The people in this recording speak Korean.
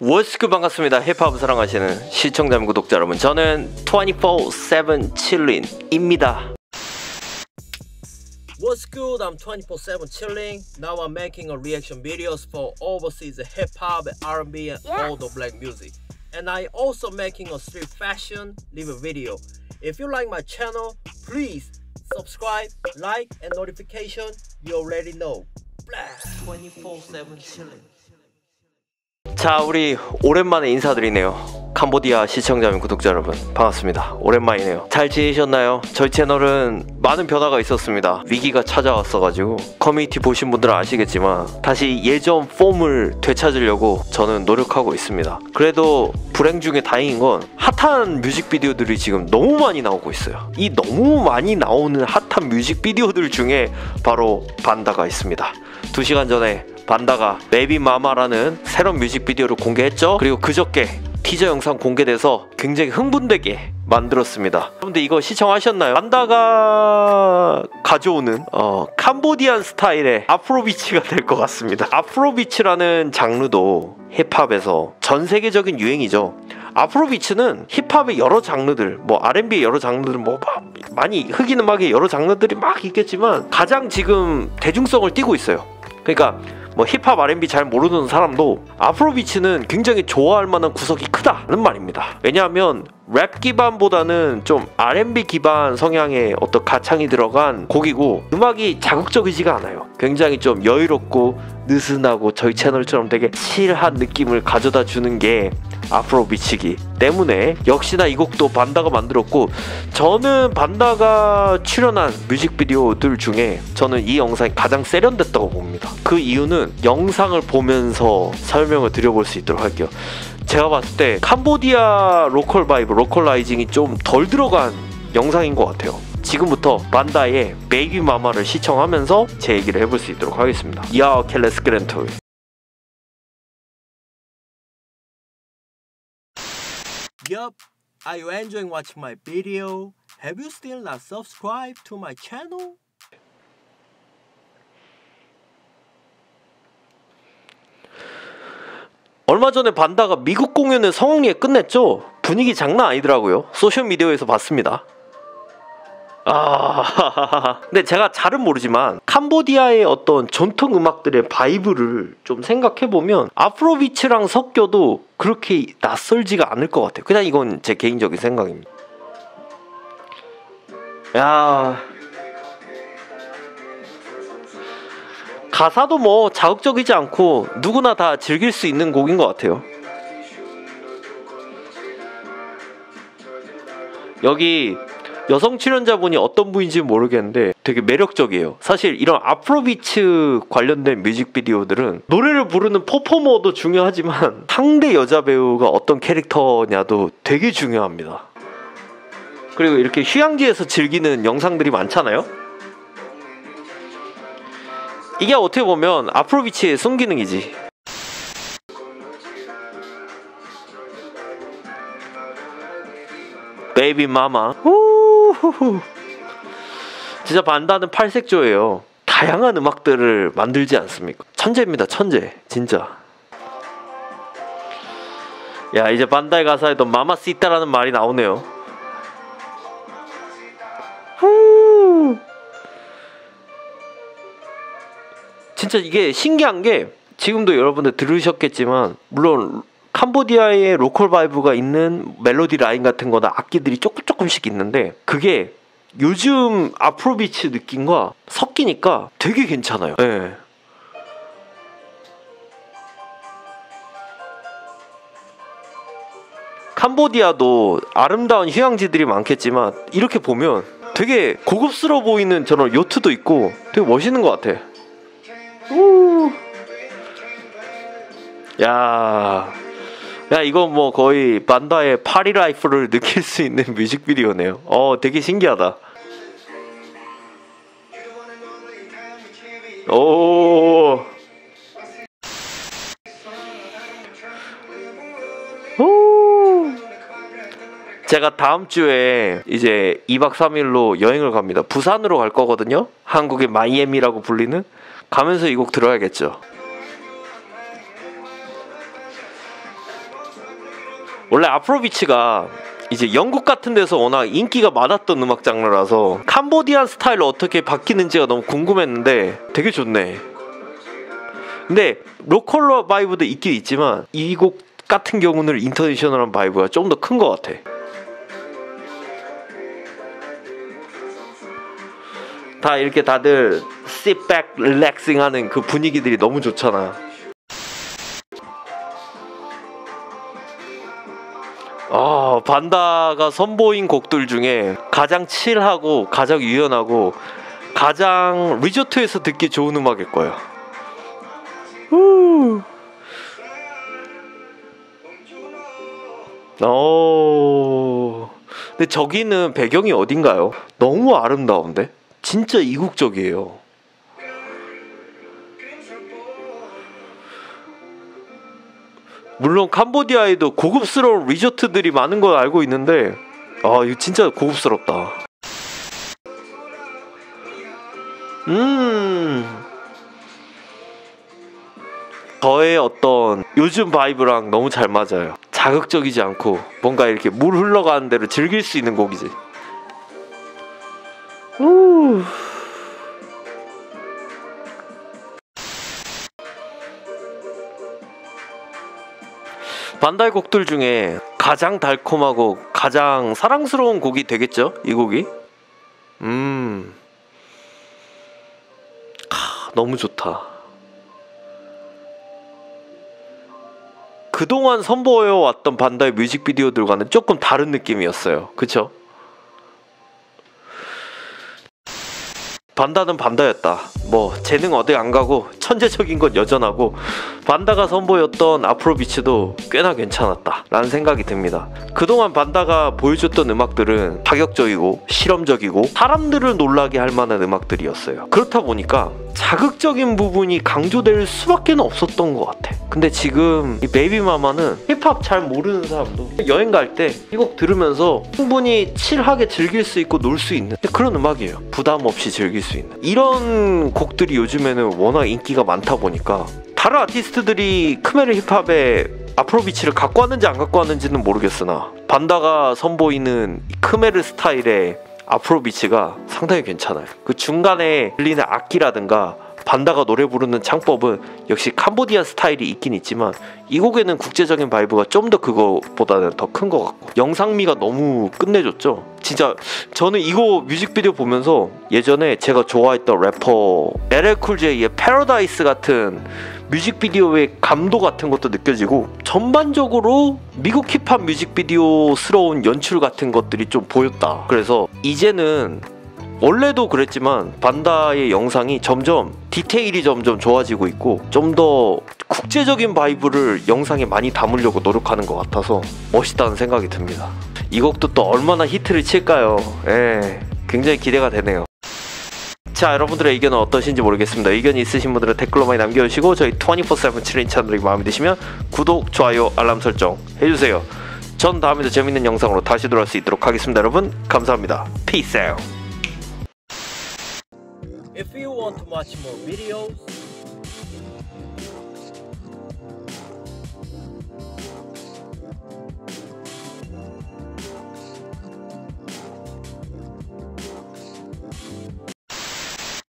워스크 반갑습니다. 힙합을 사랑하시는 시청자 및 구독자 여러분, 저는 24/7 chilling입니다. What's good? I'm 24/7 chilling. Now I'm making a reaction videos for overseas hip hop, R&B, and all the black music. And I also making a street fashion review video. If you like my channel, please subscribe, like, and notification. You already know. Blast 24/7 chilling. 자, 우리 오랜만에 인사드리네요. 캄보디아 시청자 및 구독자 여러분, 반갑습니다. 오랜만이네요. 잘 지내셨나요? 저희 채널은 많은 변화가 있었습니다. 위기가 찾아왔어가지고 커뮤니티 보신 분들은 아시겠지만 다시 예전 폼을 되찾으려고 저는 노력하고 있습니다. 그래도 불행 중에 다행인 건 핫한 뮤직비디오들이 지금 너무 많이 나오고 있어요. 이 너무 많이 나오는 핫한 뮤직비디오들 중에 바로 반다가 있습니다. 2시간 전에 반다가 베이비 마마라는 새로운 뮤직비디오를 공개했죠. 그리고 그저께 티저 영상 공개돼서 굉장히 흥분되게 만들었습니다. 여러분들 이거 시청하셨나요? 반다가 가져오는 캄보디안 스타일의 아프로비치가 될 것 같습니다. 아프로비치라는 장르도 힙합에서 전 세계적인 유행이죠. 아프로비치는 힙합의 여러 장르들, 뭐 R&B의 여러 장르들, 뭐 많이 흑인 음악의 여러 장르들이 막 있겠지만 가장 지금 대중성을 띠고 있어요. 그러니까 뭐 힙합 R&B 잘 모르는 사람도 아프로비치는 굉장히 좋아할 만한 구석이 크다는 말입니다. 왜냐하면 랩 기반보다는 좀 R&B 기반 성향의 어떤 가창이 들어간 곡이고 음악이 자극적이지가 않아요. 굉장히 좀 여유롭고 느슨하고 저희 채널처럼 되게 칠한 느낌을 가져다 주는 게 아프로비치기 때문에 역시나 이 곡도 반다가 만들었고, 저는 반다가 출연한 뮤직비디오들 중에 저는 이 영상이 가장 세련됐다고 봅니다. 그 이유는 영상을 보면서 설명을 드려볼 수 있도록 할게요. 제가 봤을 때 캄보디아 로컬 바이브, 로컬라이징이 좀 덜 들어간 영상인 것 같아요. 지금부터 반다의 베이비 마마를 시청하면서 제 얘기를 해볼 수 있도록 하겠습니다. 야, 켈레스 그랜토. Yup, are you enjoying watching my video? Have you still not subscribed to my channel? 얼마 전에 반다가 미국 공연을 성황리에 끝냈죠? 분위기 장난 아니더라고요. 소셜미디어에서 봤습니다. 근데 제가 잘은 모르지만 캄보디아의 어떤 전통 음악들의 바이브를 좀 생각해보면 아프로비치랑 섞여도 그렇게 낯설지가 않을 것 같아요. 그냥 이건 제 개인적인 생각입니다. 야, 가사도 뭐 자극적이지 않고 누구나 다 즐길 수 있는 곡인 것 같아요. 여기 여성 출연자분이 어떤 분인지 모르겠는데 되게 매력적이에요. 사실 이런 아프로비츠 관련된 뮤직비디오들은 노래를 부르는 퍼포머도 중요하지만 상대 여자 배우가 어떤 캐릭터냐도 되게 중요합니다. 그리고 이렇게 휴양지에서 즐기는 영상들이 많잖아요. 이게 어떻게 보면 아프로비치의 순기능이지. 베이비 마마. 진짜 반다는 팔색조예요. 다양한 음악들을 만들지 않습니까? 천재입니다, 천재. 진짜. 야, 이제 반다의 가사에도 마마시타라는 말이 나오네요. 진짜 이게 신기한 게, 지금도 여러분들 들으셨겠지만 물론 캄보디아의 로컬 바이브가 있는 멜로디 라인 같은 거나 악기들이 조금씩 있는데 그게 요즘 아프로비치 느낌과 섞이니까 되게 괜찮아요. 네. 캄보디아도 아름다운 휴양지들이 많겠지만 이렇게 보면 되게 고급스러워 보이는 저런 요트도 있고 되게 멋있는 것 같아. 야, 이거 뭐 거의 반다의 파리 라이프를 느낄 수 있는 뮤직비디오네요. 되게 신기하다. 제가 다음 주에 이제 2박 3일로 여행을 갑니다. 부산으로 갈 거거든요. 한국의 마이애미라고 불리는. 가면서 이 곡 들어야겠죠. 원래 아프로비치가 이제 영국 같은 데서 워낙 인기가 많았던 음악 장르라서 캄보디안 스타일로 어떻게 바뀌는지가 너무 궁금했는데 되게 좋네. 근데 로컬 바이브도 있긴 있지만 이 곡 같은 경우는 인터내셔널한 바이브가 좀 더 큰 것 같아. 다 이렇게 다들 sit back, relaxing 하는 그 분위기들이 너무 좋잖아. 반다가 선보인 곡들 중에 가장 칠하고 가장 유연하고 가장 리조트에서 듣기 좋은 음악일 거예요. 근데 저기는 배경이 어딘가요? 너무 아름다운데? 진짜 이국적이에요. 물론 캄보디아에도 고급스러운 리조트들이 많은 걸 알고 있는데 이거 진짜 고급스럽다. 저의 어떤 요즘 바이브랑 너무 잘 맞아요. 자극적이지 않고 뭔가 이렇게 물 흘러가는 대로 즐길 수 있는 곡이지. 반다의 곡들 중에 가장 달콤하고 가장 사랑스러운 곡이 되겠죠? 이 곡이? 너무 좋다. 그동안 선보여왔던 반다의 뮤직비디오들과는 조금 다른 느낌이었어요. 그쵸? 반다는 반다였다. 뭐 재능 어디 안 가고 천재적인 건 여전하고 반다가 선보였던 아프로비츠도 꽤나 괜찮았다 라는 생각이 듭니다. 그동안 반다가 보여줬던 음악들은 파격적이고 실험적이고 사람들을 놀라게 할 만한 음악들이었어요. 그렇다 보니까 자극적인 부분이 강조될 수밖에 없었던 것 같아. 근데 지금 이 베이비마마는 힙합 잘 모르는 사람도 여행 갈 때 이 곡 들으면서 충분히 칠하게 즐길 수 있고 놀 수 있는 그런 음악이에요. 부담 없이 즐길 수 있는 이런 곡들이 요즘에는 워낙 인기가 많다 보니까 다른 아티스트들이 크메르 힙합에 아프로비치를 갖고 왔는지 안 갖고 왔는지는 모르겠으나 반다가 선보이는 크메르 스타일의 아프로비치가 상당히 괜찮아요. 그 중간에 들리는 악기라든가 반다가 노래 부르는 창법은 역시 캄보디아 스타일이 있긴 있지만 이 곡에는 국제적인 바이브가 좀 더 그거보다는 더 큰 것 같고 영상미가 너무 끝내줬죠. 진짜 저는 이거 뮤직비디오 보면서 예전에 제가 좋아했던 래퍼 LL 쿨 J의 패러다이스 같은 뮤직비디오의 감도 같은 것도 느껴지고 전반적으로 미국 힙합 뮤직비디오스러운 연출 같은 것들이 좀 보였다. 그래서 이제는 원래도 그랬지만 반다의 영상이 점점 디테일이 점점 좋아지고 있고 좀 더 국제적인 바이브를 영상에 많이 담으려고 노력하는 것 같아서 멋있다는 생각이 듭니다. 이 곡도 또 얼마나 히트를 칠까요? 굉장히 기대가 되네요. 자, 여러분들의 의견은 어떠신지 모르겠습니다. 의견이 있으신 분들은 댓글로 많이 남겨주시고 저희 24/7 칠인 채널이 마음에 드시면 구독, 좋아요, 알람 설정 해주세요. 전 다음에도 재밌는 영상으로 다시 돌아올 수 있도록 하겠습니다. 여러분 감사합니다. Peace out. If you want to watch more videos,